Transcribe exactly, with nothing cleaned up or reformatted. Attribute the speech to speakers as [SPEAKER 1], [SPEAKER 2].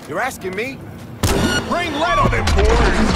[SPEAKER 1] You're asking me?
[SPEAKER 2] Rain lead on them, boys!